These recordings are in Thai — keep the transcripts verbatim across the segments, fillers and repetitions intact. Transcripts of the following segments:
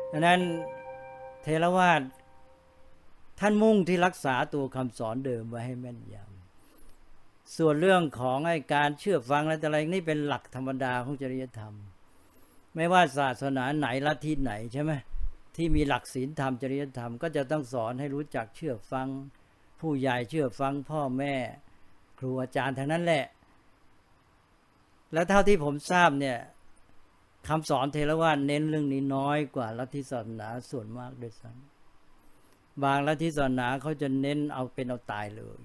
ดังนั้นเทรวาทท่านมุ่งที่รักษาตัวคำสอนเดิมไว้ให้แม่นยำส่วนเรื่องของไอ้การเชื่อฟังอะไรนี่เป็นหลักธรรมดาของจริยธรรมไม่ว่าศาสนาไหนลัทธิไหนใช่ไหมที่มีหลักศีลธรรมจริยธรรมก็จะต้องสอนให้รู้จักเชื่อฟังผู้ใหญ่เชื่อฟังพ่อแม่ครูอาจารย์ทั้งนั้นแหละแล้วเท่าที่ผมทราบเนี่ยคำสอนเทรวาทเน้นเรื่องนี้น้อยกว่าลัทธิศาสนาส่วนมากด้วยซ้ำบางลัทธิศาสนาเขาจะเน้นเอาเป็นเอาตายเลย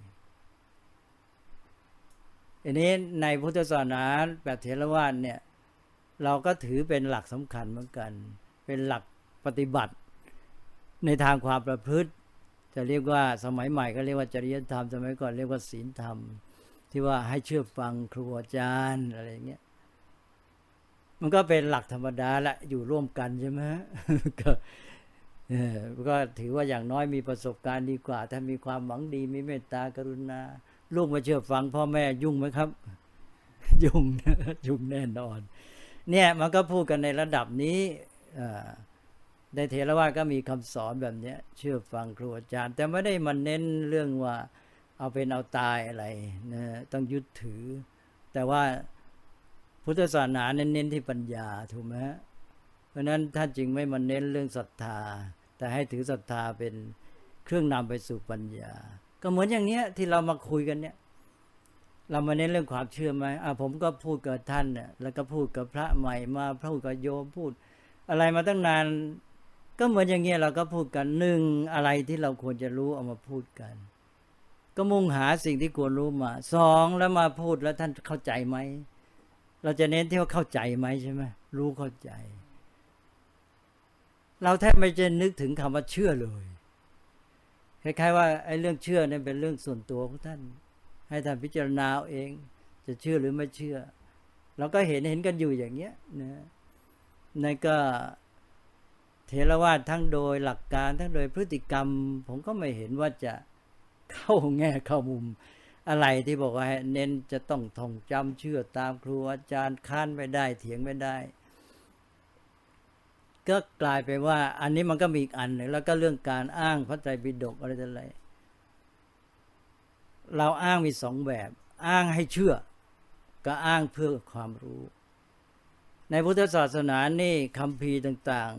อันนี้ในพุทธศาสนาแบบเถรวาทเนี่ยเราก็ถือเป็นหลักสำคัญเหมือนกันเป็นหลักปฏิบัติในทางความประพฤติจะเรียกว่าสมัยใหม่ก็เรียกว่าจริยธรรมสมัยก่อนเรียกว่าศีลธรรมที่ว่าให้เชื่อฟังครูอาจารย์อะไรอย่างเงี้ยมันก็เป็นหลักธรรมดาละอยู่ร่วมกันใช่ไหมก็เออก็ถือว่าอย่างน้อยมีประสบการณ์ดีกว่าถ้ามีความหวังดีมีเมตตากรุณาลูกมาเชื่อฟังพ่อแม่ยุ่งไหมครับยุ่งยุ่งแน่นอนเนี่ยมันก็พูดกันในระดับนี้ในเถรวาทก็มีคำสอนแบบนี้เชื่อฟังครูอาจารย์แต่ไม่ได้มาเน้นเรื่องว่าเอาเป็นเอาตายอะไรนะต้องยึดถือแต่ว่าพุทธศาสนาเน้นที่ปัญญาถูกไหมเพราะนั้นท่านจึงไม่มาเน้นเรื่องศรัทธาแต่ให้ถือศรัทธาเป็นเครื่องนำไปสู่ปัญญาก็เหมือนอย่างเนี้ยที่เรามาคุยกันเนี่ยเรามาเน้นเรื่องความเชื่อไหมอ่ะผมก็พูดกับท่านเนี่ยแล้วก็พูดกับพระใหม่มาพูดกับโยมพูดอะไรมาตั้งนานก็เหมือนอย่างเงี้ยเราก็พูดกันหนึ่งอะไรที่เราควรจะรู้เอามาพูดกันก็มุ่งหาสิ่งที่ควรรู้มาสองแล้วมาพูดแล้วท่านเข้าใจไหมเราจะเน้นที่ว่าเข้าใจไหมใช่ไหมรู้เข้าใจเราแทบไม่จะนึกถึงคำว่าเชื่อเลยคล้ายๆว่าไอ้เรื่องเชื่อเนี่ยเป็นเรื่องส่วนตัวของท่านให้ท่านพิจารณาเอาเองจะเชื่อหรือไม่เชื่อเราก็เห็นเห็นกันอยู่อย่างเงี้ยนะนั่นก็เถรวาททั้งโดยหลักการทั้งโดยพฤติกรรมผมก็ไม่เห็นว่าจะเข้าแง่เข้ามุมอะไรที่บอกว่าเน้นจะต้องท่องจำเชื่อตามครูอาจารย์ค้านไม่ได้เถียงไม่ได้ก็กลายไปว่าอันนี้มันก็มีอีกอันหนึ่งแล้วก็เรื่องการอ้างพระไตรปิฎกอะไรต่ออะไรเราอ้างมีสองแบบอ้างให้เชื่อก็อ้างเพื่อความรู้ในพุทธศาสนานี่คัมภีร์ต่าง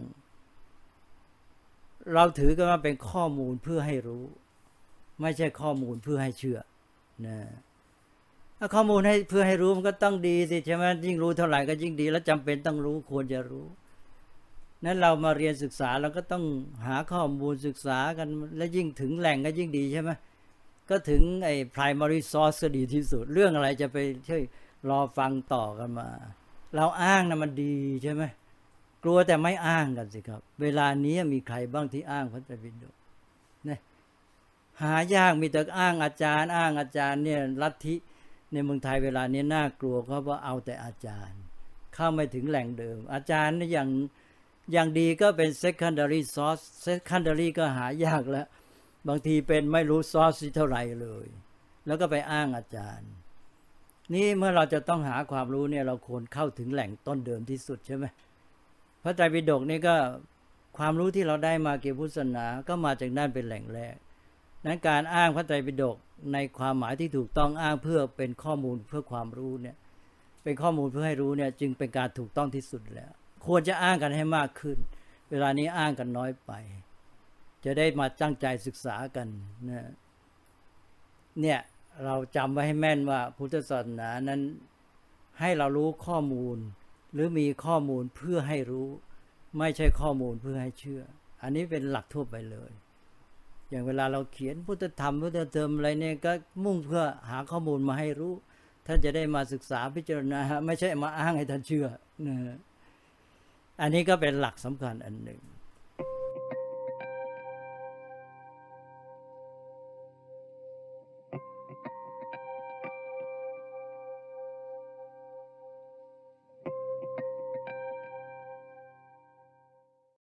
ๆเราถือกันว่าเป็นข้อมูลเพื่อให้รู้ไม่ใช่ข้อมูลเพื่อให้เชื่อนะถ้าข้อมูลให้เพื่อให้รู้มันก็ต้องดีสิใช่ไหมยิ่งรู้เท่าไหร่ก็ยิ่งดีแล้วจำเป็นต้องรู้ควรจะรู้นั้นเรามาเรียนศึกษาเราก็ต้องหาข้อมูลศึกษากันและยิ่งถึงแหล่งก็ยิ่งดีใช่ไหมก็ถึงไอ้ primary source ก็ดีที่สุดเรื่องอะไรจะไปช่วยรอฟังต่อกันมาเราอ้างนะมันดีใช่ไหมกลัวแต่ไม่อ้างกันสิครับเวลานี้มีใครบ้างที่อ้างพระไตรปิฎกเนี่ยหายากมีแต่อ้างอาจารย์อ้างอาจารย์เนี่ยลัทธิในเมืองไทยเวลานี้น่ากลัวเพราะว่าเอาแต่อาจารย์เข้าไม่ถึงแหล่งเดิมอาจารย์นี่อย่างอย่างดีก็เป็น secondary source secondary ก็หายากแล้วบางทีเป็นไม่รู้ source เท่าไหร่เลยแล้วก็ไปอ้างอาจารย์นี่เมื่อเราจะต้องหาความรู้เนี่ยเราควรเข้าถึงแหล่งต้นเดิมที่สุดใช่ไหมพระไตรปิฎกนี่ก็ความรู้ที่เราได้มาเกี่ยวกับพุทธศาสนาก็มาจากนั่นเป็นแหล่งแรกนั้นการอ้างพระไตรปิฎกในความหมายที่ถูกต้องอ้างเพื่อเป็นข้อมูลเพื่อความรู้เนี่ยเป็นข้อมูลเพื่อให้รู้เนี่ยจึงเป็นการถูกต้องที่สุดแล้วควรจะอ้างกันให้มากขึ้นเวลานี้อ้างกันน้อยไปจะได้มาตั้งใจศึกษากันนะเนี่ยเราจำไว้ให้แม่นว่าพุทธศาสนานั้นให้เรารู้ข้อมูลหรือมีข้อมูลเพื่อให้รู้ไม่ใช่ข้อมูลเพื่อให้เชื่ออันนี้เป็นหลักทั่วไปเลยอย่างเวลาเราเขียนพุทธธรรมพุทธธรรมอะไรเนี่ยก็มุ่งเพื่อหาข้อมูลมาให้รู้ท่านจะได้มาศึกษาพิจารณาไม่ใช่มาอ้างให้ท่านเชื่อนะอันนี้ก็เป็นหลักสำคัญอันหนึ่ง